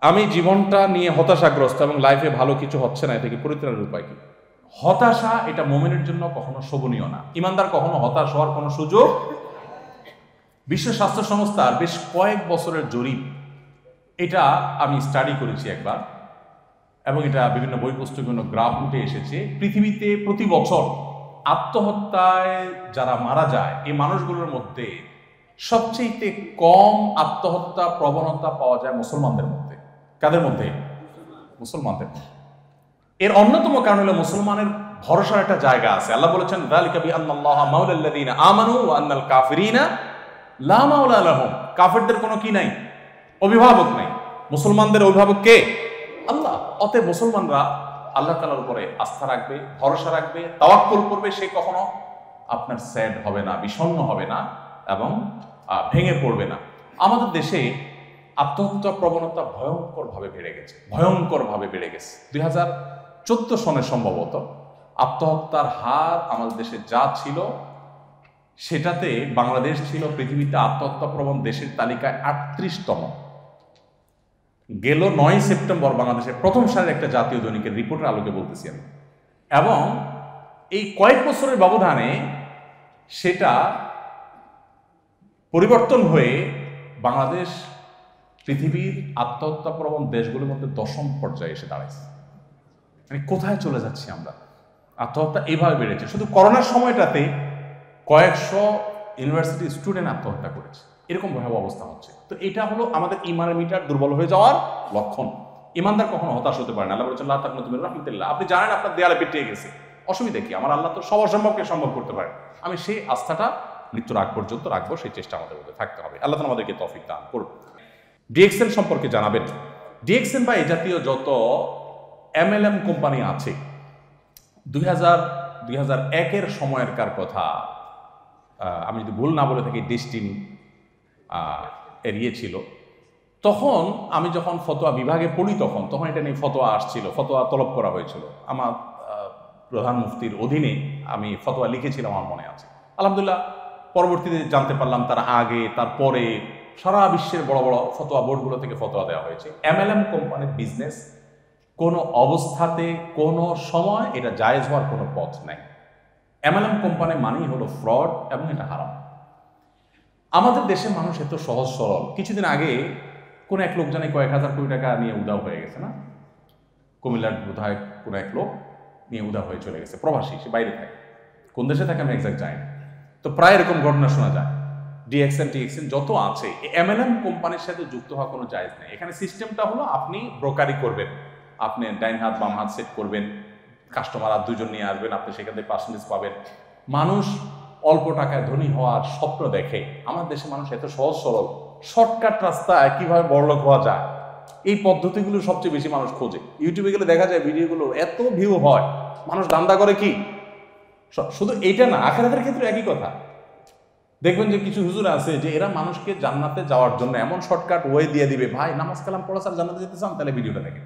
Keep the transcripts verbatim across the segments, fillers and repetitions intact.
আমি জীবনটা নিয়ে হতাশাগ্রস্ত এবং লাইফে ভালো কিছু হচ্ছে না, এটা কি পরিত্রাণের উপায় কি? হতাশা এটা মুমিনের জন্য কখনো শোভনীয় না। ইমানদার কখনো হতাশ হওয়ার কোনো সুযোগ। বিশ্ব স্বাস্থ্য সংস্থার বেশ কয়েক বছরের জরিপ, এটা আমি স্টাডি করেছি একবার, এবং এটা বিভিন্ন বই পুস্তক বিভিন্ন গ্রাফ উঠে এসেছে। পৃথিবীতে প্রতি বছর আত্মহত্যায় যারা মারা যায় এই মানুষগুলোর মধ্যে সবচেয়ে কম আত্মহত্যা প্রবণতা পাওয়া যায় মুসলমানদের মধ্যে। কাদের মধ্যে? মুসলমানদের মধ্যে। এর অন্যতম কারণ হলো মুসলমানের ভরসার একটা জায়গা আছে। আল্লাহ বলেছেন যালিকা বিআন্নাল্লাহা মাওলাল্লাযীনা আমানু ওয়া আন্নাল কাফিরিনা লা মাওলা লাহুম। কাফেরদের কোনো কি নাই, অভিভাবক নাই। মুসলমানদের অভিভাবক কে? আল্লাহ। অতএব মুসলমানরা আল্লাহ তাআলার উপরে আস্থা রাখবে, ভরসা রাখবে, তাওয়াক্কুল করবে। সে কখনো আপনার স্যাড হবে না, বিষণ্ণ হবে না এবং ভেঙে পড়বে না। আমাদের দেশে আত্মহত্যা প্রবণতা ভয়ঙ্কর ভাবে বেড়ে গেছে, ভয়ঙ্কর ভাবে বেড়ে গেছে। দুই হাজার চোদ্দ সনে সম্ভবত আত্মহত্যার হার আমাদের দেশে যা ছিল সেটাতে বাংলাদেশ ছিল পৃথিবীতে আত্মহত্যা প্রবণ দেশের তালিকায় আটত্রিশতম। গেল নয় সেপ্টেম্বর বাংলাদেশের প্রথম সারির একটা জাতীয় দৈনিকের রিপোর্টের আলোকে বলতেছি আমি। এবং এই কয়েক বছরের ব্যবধানে সেটা পরিবর্তন হয়ে বাংলাদেশ পৃথিবীর আত্মহত্যা প্রবণ দেশগুলোর মধ্যে দশম পর্যায়ে এসে দাঁড়াইছে। মানে কোথায় চলে যাচ্ছি আমরা? আত্মহত্যা এইভাবে বেড়েছে। শুধু করোনার সময়টাতে কয়েকশো ইউনিভার্সিটি স্টুডেন্ট আত্মহত্যা করেছে, এরকম ভয়াবহ অবস্থা হচ্ছে। তো এটা হলো আমাদের ইমানের মিটার দুর্বল হয়ে যাওয়ার লক্ষণ। ইমানদার কখনো হতাশ হতে পারে না। আল্লাহ বলেছেন লা তাকনাতু মির রাহমাতিল্লাহ। আপনি জানেন আপনার দেয়ালে পেটিয়ে গেছে, অসুবিধা কি? আমার আল্লাহ তো সব অসম্ভবকে সম্ভব করতে পারে। আমি সেই আস্থাটা মৃত্যুর আগ পর্যন্ত রাখবো, সেই চেষ্টা আমাদের মধ্যে থাকতে হবে। আল্লাহ তাআলা আমাদেরকে তৌফিক দান করুন। ডিএক্সএন সম্পর্কে জানাবেন। ডিএক্সএন বা এই জাতীয় যত এমএলএম কোম্পানি আছে, দুই হাজার দুই হাজার একের সময়কার কথা আমি যদি ভুল না বলে থাকি, ডেস্টিনি এরিয়ে ছিল। তখন আমি যখন ফতোয়া বিভাগে পড়ি তখন তখন এটা নিয়ে ফতোয়া আসছিল, ফতোয়া তলব করা হয়েছিল। আমার প্রধান মুফতির অধীনে আমি ফতোয়া লিখেছিলাম, আমার মনে আছে। আলহামদুলিল্লাহ পরবর্তীতে জানতে পারলাম তার আগে তারপরে সারা বিশ্বের বড় বড় ফতোয়া বোর্ডগুলো থেকে ফতোয়া দেওয়া হয়েছে। এমএলএম কোম্পানির বিজনেস কোনো অবস্থাতে কোনো সময় এটা জায়েজ হওয়ার কোনো পথ নাই। এমএলএম কোম্পানি মানেই হলো ফ্রড এবং এটা হারাম। আমাদের দেশের মানুষ এত সহজ সরল। কিছুদিন আগে কোন এক লোক জানে কয়েক হাজার কোটি টাকা নিয়ে উধাও হয়ে গেছে না? কুমিল্লার বোধহয় কোন এক লোক নিয়ে উধাও হয়ে চলে গেছে, প্রবাসী, সে বাইরে থাকে। কোন দেশে থাকে আমি এক্সাক্ট জানি না। তো প্রায় এরকম ঘটনা শোনা যায়। ডিএক্সএন টিএক্সএন যত আছে এমএলএম কোম্পানির সাথে যুক্ত হওয়া কোনো জায়েজ নেই। এখানে সিস্টেমটা হলো আপনি ব্রোকারি করবেন, আপনি ডাইন হাত বাম হাত সেট করবেন, কাস্টমার আর দুজন নিয়ে আসবেন, আপনি সেখান থেকে পার্সেন্টেজ পাবেন। মানুষ অল্প টাকায় ধনী হওয়ার স্বপ্ন দেখে। আমার দেশে মানুষ এত সহজ সরল, শর্টকাট রাস্তায় কিভাবে বড়লোক হওয়া যায় এই পদ্ধতিগুলো সবচেয়ে বেশি মানুষ খোঁজে। ইউটিউবে গেলে দেখা যায় ভিডিওগুলো এত ভিউ হয়, মানুষ ধান্দা করে কি। শুধু এইটা না, আখিরাতের ক্ষেত্রে একই কথা। দেখবেন যে কিছু হুজুর আছে যে এরা মানুষকে জান্নাতে যাওয়ার জন্য এমন শর্টকাট ওয়ে দিয়ে দিবে, ভাই নামাজ কালাম পড়া স্যার জান্নাতে যেতে চান তাহলে ভিডিওটা দেখেন।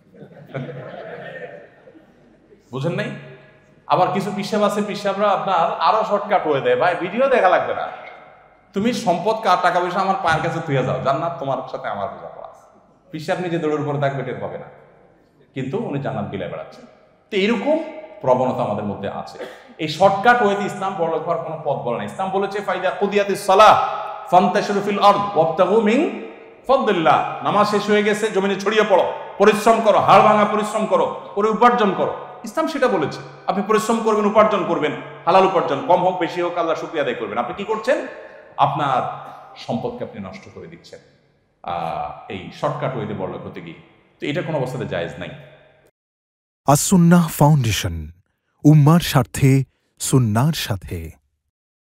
বুঝেন নাই? আবার কিছু পিসাব আছে, পিসাবরা আপনার আরো শর্টকাট হয়ে দেয়, ভাই ভিডিও দেখা লাগবে না, তুমি সম্পদ কার টাকা পয়সা আমার পায়ের কাছে থুয়ে যাও, জান্নাত তোমার সাথে আমার বোঝাপড়া আছে। পিসাব নিজে দৌড়ের উপরে থাকবে, টের পাবে না, কিন্তু উনি জান্নাত বিলায় বেড়াচ্ছেন। তো এইরকম প্রবণতা আমাদের মধ্যে আছে। এই শর্টকাট ওয়েতে ইসলাম বড়লোক হওয়ার কোনো পথ বলে না। ইসলাম বলেছে ফাইদা কুদিয়াতিস সালাহ ফান্তাশিরু ফিল আরদ ওয়াবতাগু মিন ফাদলিল্লাহ। নামাজ শেষ হয়ে গেছে, জমিনে ছড়িয়ে পড়ো, পরিশ্রম করো, হাড় ভাঙা পরিশ্রম করো, করে উপার্জন করো। ইসলাম সেটা বলেছে। আপনি পরিশ্রম করবেন, উপার্জন করবেন, হালাল উপার্জন, কম হোক বেশি হোক আল্লাহ শুকরিয়া আদায় করবেন। আপনি কি করছেন? আপনার সম্পদকে আপনি নষ্ট করে দিচ্ছেন এই শর্টকাট ওয়েতে বড়লোক হতে গিয়ে। তো এটা কোনো অবস্থাতে জায়েজ নাই। আস সুন্নাহ ফাউন্ডেশন, উম্মার স্বার্থে সুন্নাহর সাথে।